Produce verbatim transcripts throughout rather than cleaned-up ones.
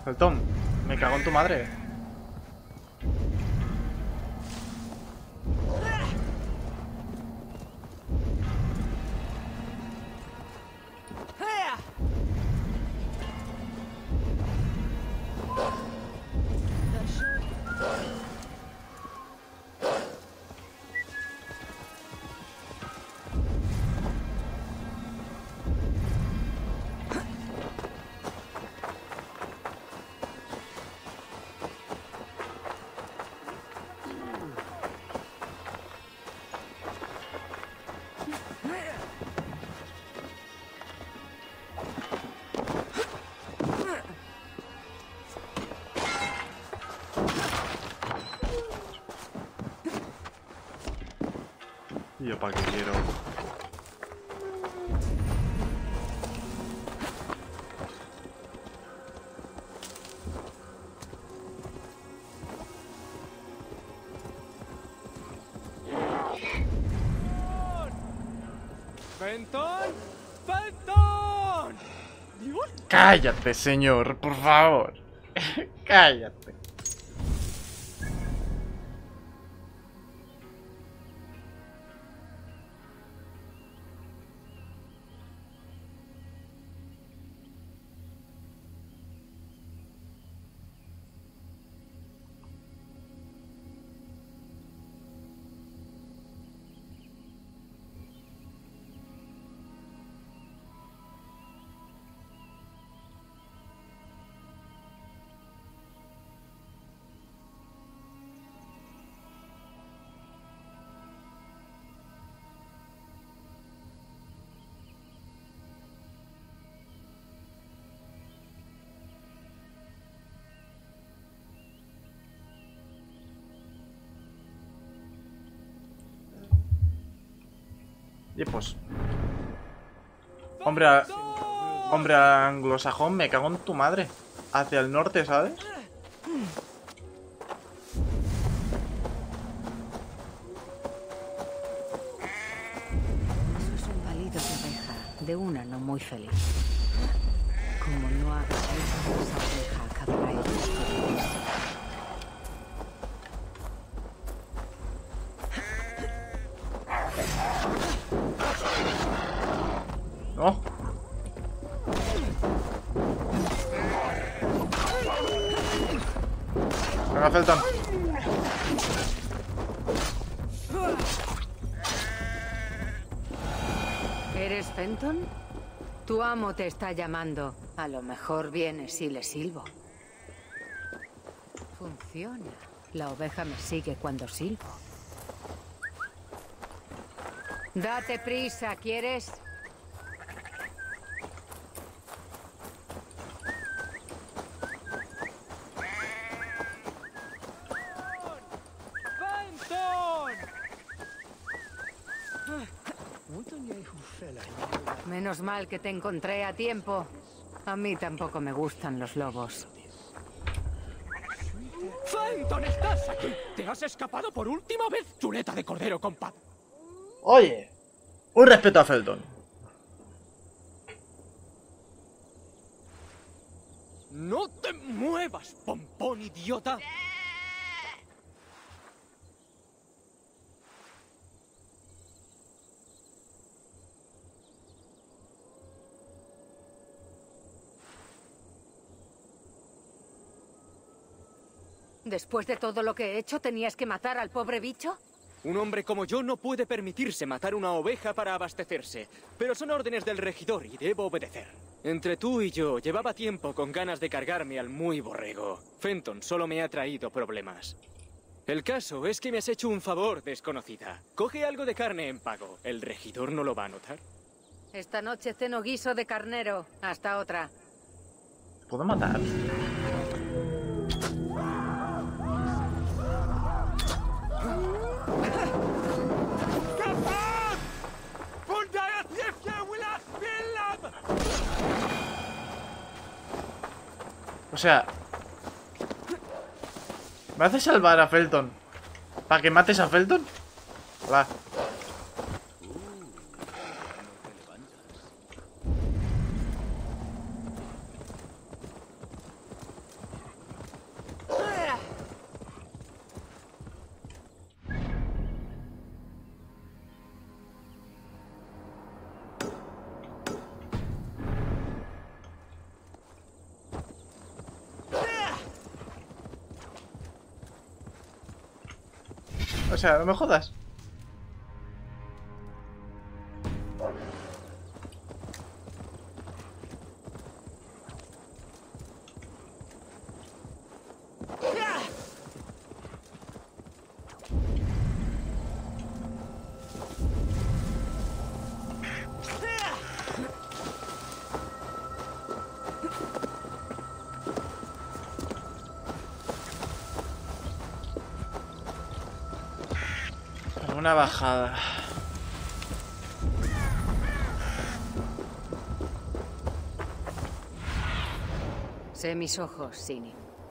Felton, me cago en tu madre. ¿Y yo para qué quiero? ¡Fenton! ¡Fenton! ¡Dios! Cállate, señor, por favor. Cállate. Y pues... Hombre, a- hombre anglosajón, me cago en tu madre. Hacia el norte, ¿sabes? Eso es un balido de oveja, de una no muy feliz. Como no hagas eso, esa oveja acabará en las colinas. No. Venga, Felton. ¿Eres Fenton? Tu amo te está llamando. A lo mejor vienes si le silbo. Funciona. La oveja me sigue cuando silbo. Date prisa, ¿quieres? Menos mal que te encontré a tiempo. A mí tampoco me gustan los lobos. ¡Fenton, estás aquí! ¡Te has escapado por última vez, chuleta de cordero, compadre! Oye, un respeto a Felton. ¡No te muevas, pompón idiota! Después de todo lo que he hecho, ¿tenías que matar al pobre bicho? Un hombre como yo no puede permitirse matar una oveja para abastecerse, pero son órdenes del regidor y debo obedecer. Entre tú y yo, llevaba tiempo con ganas de cargarme al muy borrego. Fenton solo me ha traído problemas. El caso es que me has hecho un favor, desconocida. Coge algo de carne en pago. El regidor no lo va a notar. Esta noche ceno guiso de carnero. Hasta otra. ¿Puedo matar? O sea... ¿Me hace salvar a Felton? ¿Para que mates a Felton? Va. O sea, no me jodas. Una bajada. Sé mis ojos, Sini.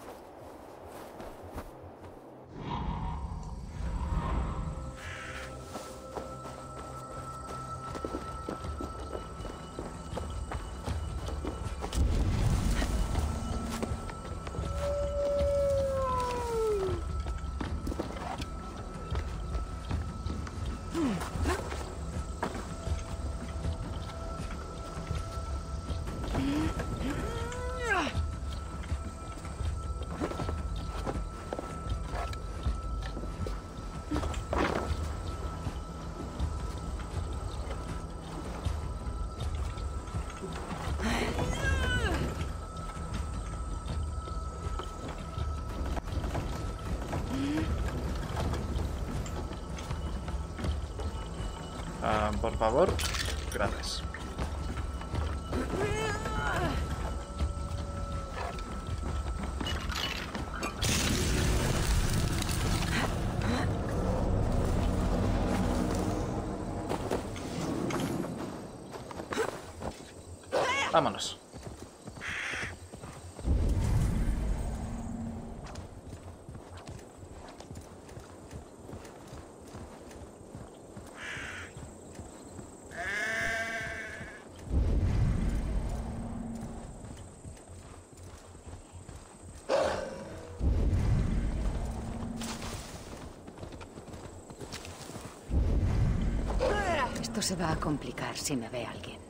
Ah, por favor, gracias. Vámonos. Esto se va a complicar si me ve alguien.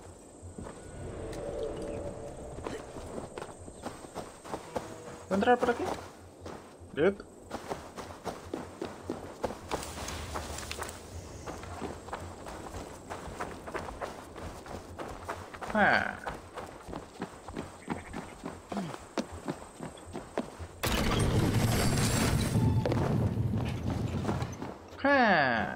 ¿Puedo entrar por aquí? Yep. Ah. Ah.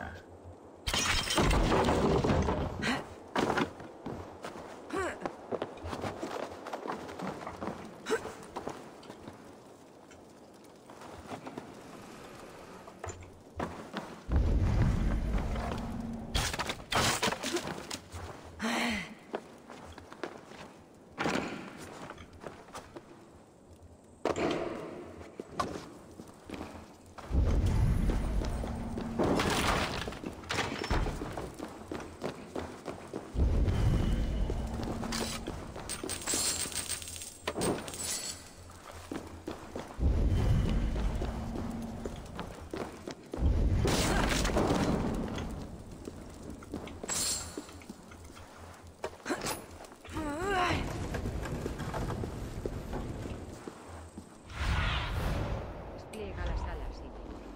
Despliega las alas, Sini.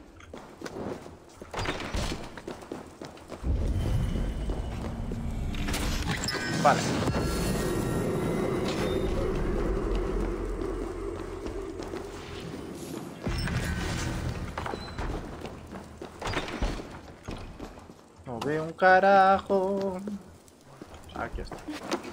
Vale. No veo un carajo. Aquí está.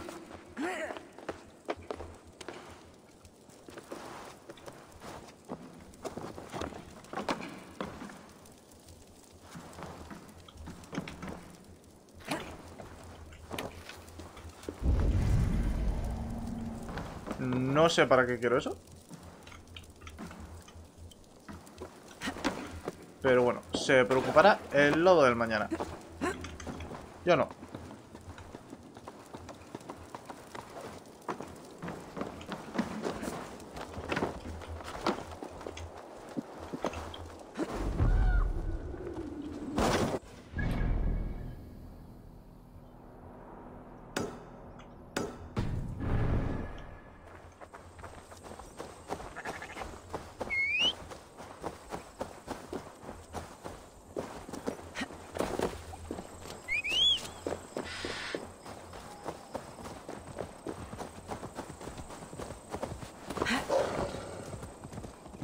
No sé para qué quiero eso. Pero bueno, se preocupará el lobo del mañana. Yo no.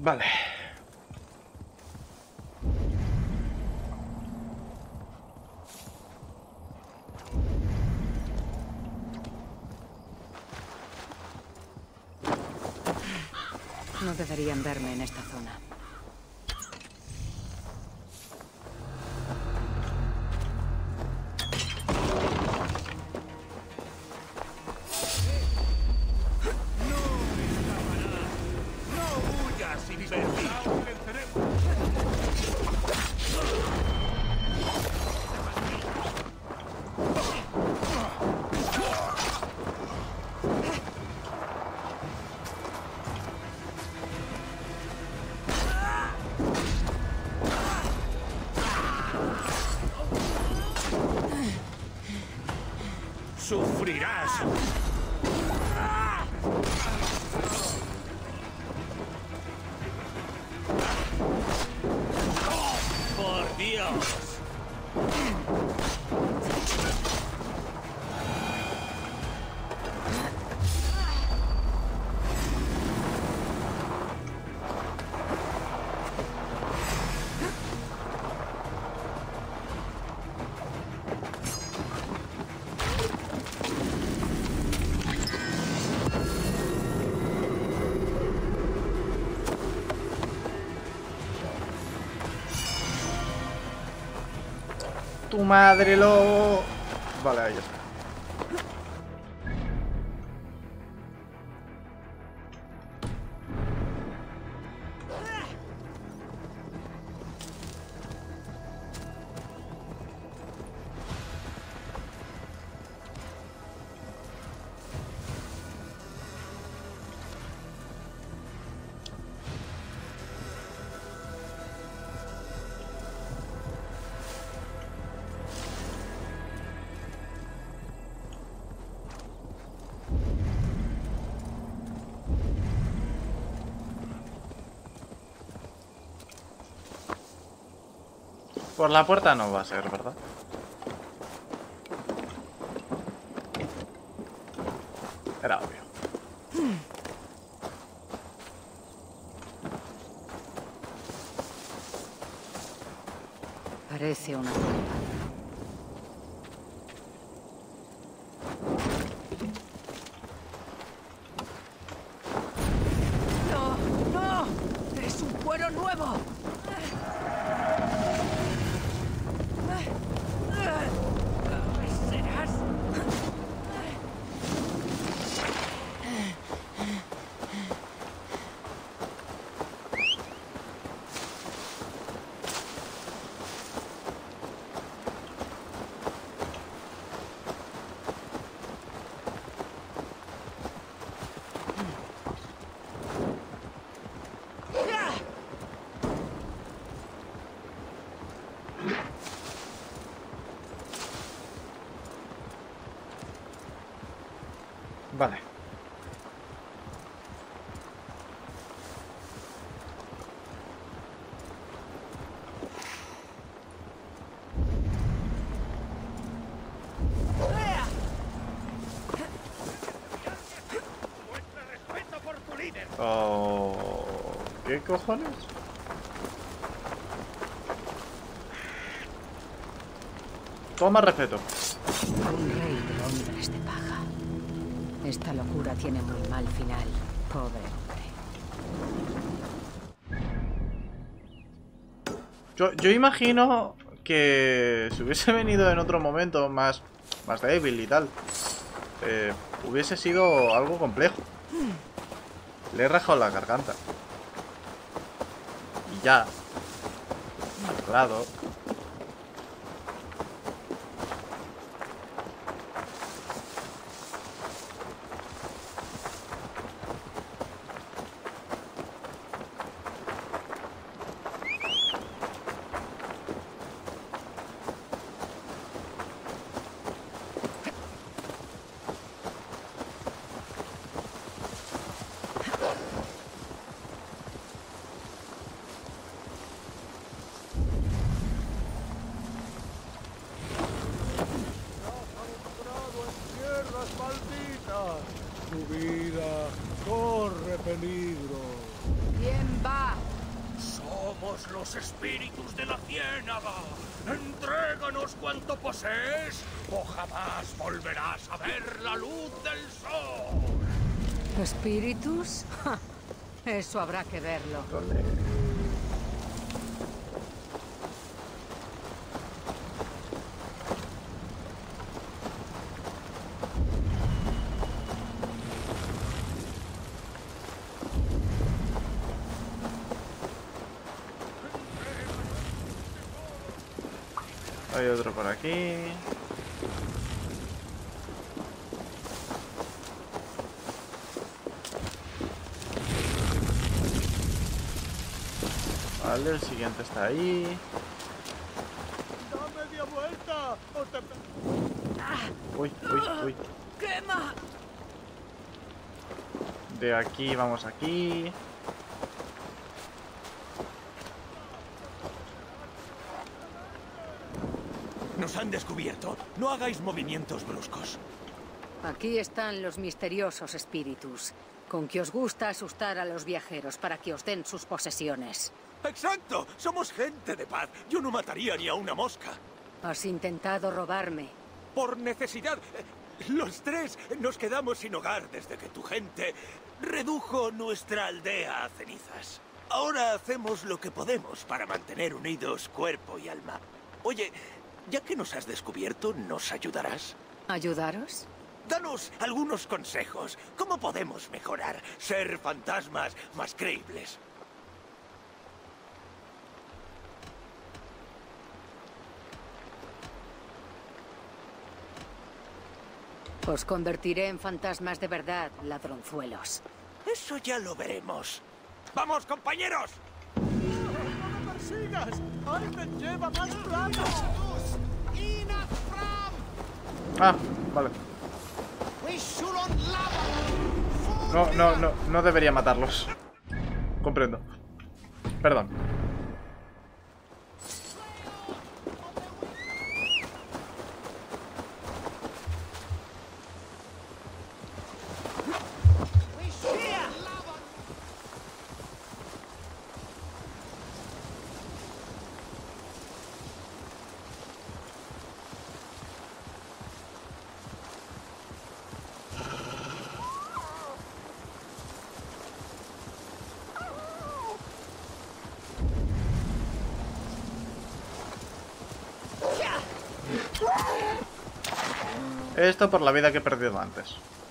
Vale. No deberían verme en esta zona. ¡Sufrirás! ¡Por Dios! Tu madre lo... Vale, ahí está. Por la puerta no va a ser, ¿verdad? Era obvio. Parece una trampa. ¡No! ¡No! ¡Es un cuero nuevo! ¿Serás? Vale. Oh, ¿qué cojones? Toma respeto. Un rey de hombres de paja. Esta locura tiene muy mal final, pobre hombre. Yo, yo imagino que si hubiese venido en otro momento más, más débil y tal, eh, hubiese sido algo complejo. Le he rajado la garganta. Y ya. Al lado. Tu vida corre peligro. ¿Quién va? Somos los espíritus de la ciénaga. Entréganos cuanto posees o jamás volverás a ver la luz del sol. ¿Espíritus? Ja, eso habrá que verlo. ¿Dónde? Hay otro por aquí. Vale, el siguiente está ahí. ¡Da media vuelta! O te... Uy, uy, uy. ¡Quema! De aquí vamos aquí. Nos han descubierto. No hagáis movimientos bruscos. Aquí están los misteriosos espíritus, con que os gusta asustar a los viajeros para que os den sus posesiones. ¡Exacto! Somos gente de paz. Yo no mataría ni a una mosca. Has intentado robarme. Por necesidad. Los tres nos quedamos sin hogar desde que tu gente redujo nuestra aldea a cenizas. Ahora hacemos lo que podemos para mantener unidos cuerpo y alma. Oye, ya que nos has descubierto, ¿nos ayudarás? ¿Ayudaros? Danos algunos consejos. ¿Cómo podemos mejorar? Ser fantasmas más creíbles. Os convertiré en fantasmas de verdad, ladronzuelos. Eso ya lo veremos. ¡Vamos, compañeros! ¡No me persigas! ¡Alguien lleva más plata! Ah, vale. No, no, no, no debería matarlos. Comprendo. Perdón. Esto por la vida que he perdido antes.